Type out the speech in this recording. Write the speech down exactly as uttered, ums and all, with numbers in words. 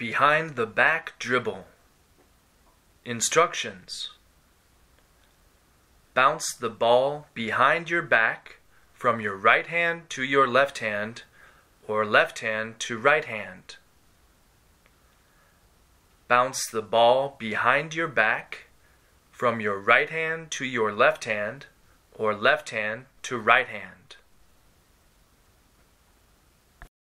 Behind the back dribble. Instructions. Bounce the ball behind your back from your right hand to your left hand or left hand to right hand. Bounce the ball behind your back from your right hand to your left hand or left hand to right hand.